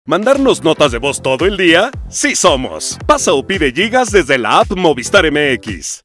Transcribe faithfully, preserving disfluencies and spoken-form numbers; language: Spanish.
¿Mandarnos notas de voz todo el día? ¡Sí somos! Pasa o pide gigas desde la app Movistar M X.